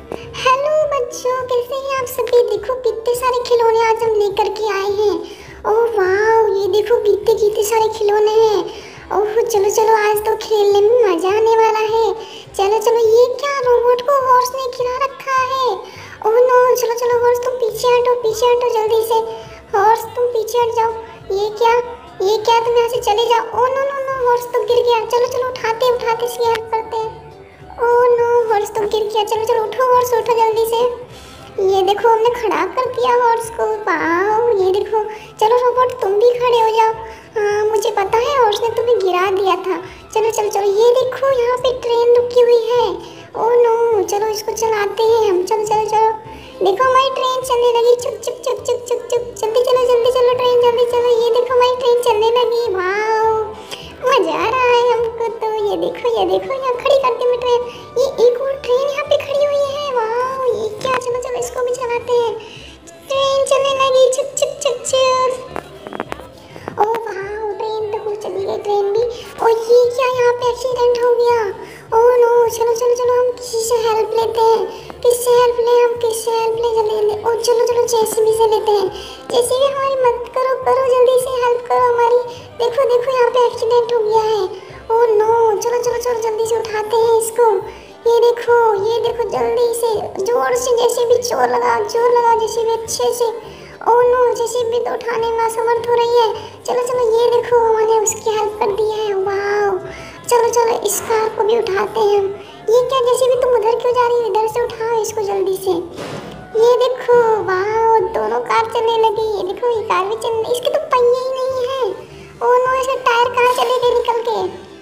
Hello बच्चों, कैसे हैं आप सभी। देखो कितने सारे खिलौने आज हम लेकर के आए हैं। ओह वाह, ये देखो कितने कितने सारे खिलौने हैं। ओह चलो चलो, आज तो खेलने में मजा आने वाला है। चलो चलो, ये क्या रोबोट को हॉर्स ने खिला रखा है। ओह नो, चलो चलो हॉर्स तुम पीछे हटो जल्दी से। हॉर्स तुम पीछे हट जाओ। ये क्या तुम यहाँ से चले जाओ। Oh no no no, horse तो गिर गया। चलो चलो, उठाते इसकी हेल्प करते हैं। ओह नो, हॉर्स तो गिर गया। चलो चलो उठो हॉर्स, उठो जल्दी से। ये देखो हमने खड़ा कर दिया हॉर्स को। वाह, ये देखो। चलो रोबोट तुम भी खड़े हो जाओ। हाँ मुझे पता है, हॉर्स ने तुम्हें गिरा दिया था। चलो चलो चलो, ये देखो यहाँ पे ट्रेन रुकी हुई है। ओह नो, चलो इसको चलाते हैं हम। चलो चलो चलो, देखो हमारी ट्रेन चलने लगी। चुक चुक चुक चुक चुक चुक, जल्दी चलो ट्रेन जल्दी चलो। ये देखो हमारी ट्रेन चलने लगी। वाह, मजा आ रहा है हमको तो। ये देखो यहाँ खड़ी कर दी मैं ट्रेन। ये एक और ट्रेन यहाँ पे खड़ी हुई है। वाह, ये क्या। चलो चलो इसको भी चलाते हैं। ट्रेन चलने लगी। चुक चुक चुक चुक। ओह वाह, ट्रेन तो चली गई ट्रेन भी। और ये क्या, यहाँ पे एक्सीडेंट हो गया। ओह नो, चलो चलो चलो, हम किसी से हेल्प लेते हैं। किससे हेल्प ले जल्दी। और चलो चलो जेसीबी से लेते हैं। जेसीबी हमारी मदद करो जल्दी से, हेल्प करो हमारी। देखो यहाँ पे एक्सीडेंट हो गया है। ओह नो, चलो जल्दी से उठाते हैं इसको। ये देखो जल्दी से, जोर से जेसीबी जोर लगाओ जेसीबी अच्छे से। ओह नो, जेसीबी तो उठाने में असमर्थ हो रही है। चलो ये देखो मैंने उसकी हेल्प कर दी है। वाह, चलो इस कार को भी उठाते हैं हम। ये क्या जेसीबी, तुम उधर क्यों जा रही हो। इधर से उठाओ इसको जल्दी से। ये देखो, वाह दोनों कार चलने लगी। ये देखो ये कार भी चलने, इसके तो पहिए ही नहीं है। ओह नो, इसके टायर कहाँ चले गए निकल के।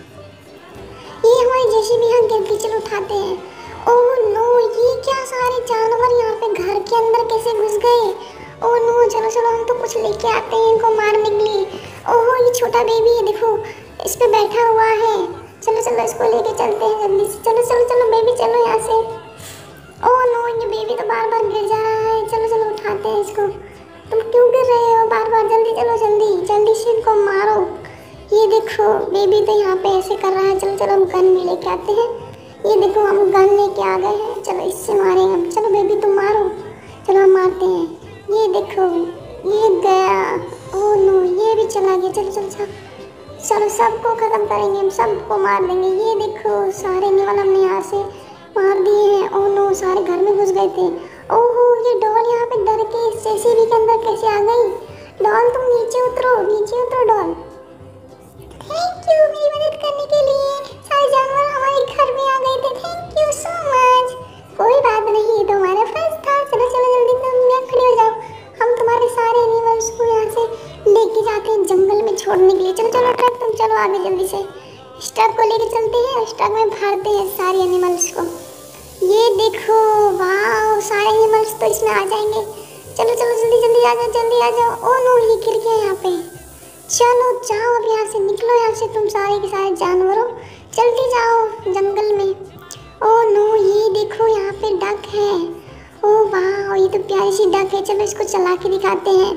ये हमारी जेसीबी यहाँ गिर गई। चलो उठाते हैं। ओह नो, ये क्या, सारे जानवर यहाँ पे घर के अंदर कैसे घुस गए। ओह नो, चलो हम तो कुछ लेके आते हैं इनको मारने के लिए। ओह ये छोटा बेबी है, देखो इस पे बैठा हुआ है। चलो इसको लेके चलते हैं जल्दी से। चलो बेबी चलो यहाँ से। ओह नो, ये बेबी तो बार गिर जा रहा है। चलो उठाते हैं इसको। तुम क्यों गिर रहे हो बार। जल्दी से इनको मारो। ये देखो बेबी तो यहाँ पे ऐसे कर रहा है। चलो हम गन भी लेके आते हैं। ये देखो हम गन लेके आ गए हैं। चलो इससे मारेंगे हम। चलो बेबी तुम मारो। चलो हम मारते हैं। ये देखो ये गया। ओह नो, ये भी चला गया। चलो सबको खत्म करेंगे हम, सबको मार देंगे। ये देखो सारे एनिमल हमने यहाँ से मार दिए हैं। ओह नो, सारे घर में घुस गए थे। ओहो, ये डॉल यहाँ पे डर के जेसीबी के अंदर कैसे आ गई। डॉल तुम नीचे उतरो डॉल। थैंक यू मेरी मदद करने के लिए। सारे जानवर हमारे घर में आ गए थे। Thank you so much. कोई बात नहीं, ये तो हमारा फर्ज था। चलो जल्दी तुम यहाँ खड़े हो जाओ। हम तुम्हारे सारे एनिमल्स को यहाँ से लेके जाते हैं जंगल में छोड़ने के लिए। चलो ट्रक तुम चलो आगे जल्दी से। इस ट्रक को लेके चलते हैं। इस ट्रक में भरते हैं सारे एनिमल्स को। ये देखो, वाह सारे एनिमल्स तो इसमें आ जाएंगे। चलो जल्दी आ जाओ। ओह नो, ये गिर गया यहाँ पे। चलो जाओ अब यहाँ से, निकलो यहाँ से तुम सारे के सारे जानवरों। जल्दी जाओ जंगल में। ओह नो, ये देखो यहाँ पे डक है। ओह वाह, ये तो प्यारी सी डक है। चलो इसको चला के दिखाते हैं।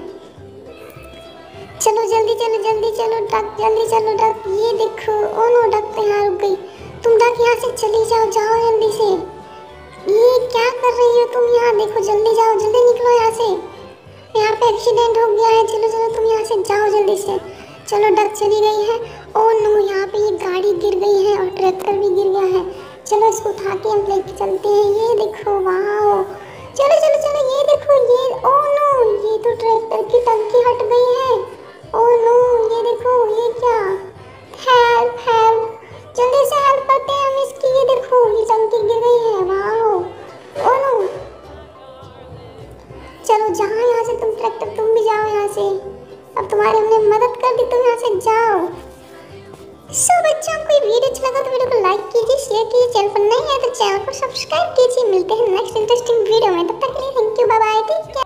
चलो जल्दी चलो डक, जल्दी चलो डक। ये देखो, ओह नो, डक तो यहाँ रुक गई। तुम डक यहाँ से चली जाओ जल्दी से। ये क्या कर रही हो तुम यहाँ, देखो जल्दी जाओ, जल्दी निकलो यहाँ से। यहाँ पे एक्सीडेंट हो गया है। चलो तुम यहाँ से जाओ जल्दी से। चलो डक चली गई है। ओह नो, यहाँ पे ये गाड़ी गिर गई है और ट्रैक्टर भी गिर गया है। चलो इसको उठा के हम लेके चलते हैं। ये देखो, वाह चलो ये देखो ये। ओह नो, ये तो ट्रैक्टर की टंकी हट गई है। ओह नो, ये देखो ये क्या। हेल्प जल्दी से हेल्प करते हैं हम इसकी। ये देखो ये टंकी गिर गई है। वाह, ओह नो, चलो जाओ यहाँ से तुम ट्रैक्टर, तुम भी जाओ यहाँ से। अब तुम्हारी हमने मदद कर दी, तुम यहाँ से जाओ। सो बच्चों, आपको वीडियो अच्छा लगा तो वीडियो को लाइक कीजिए, शेयर कीजिए। चैनल पर नए हैं तो चैनल को सब्सक्राइब कीजिए। मिलते हैं नेक्स्ट इंटरेस्टिंग वीडियो में। तब तक के लिए thank you, bye bye, take care.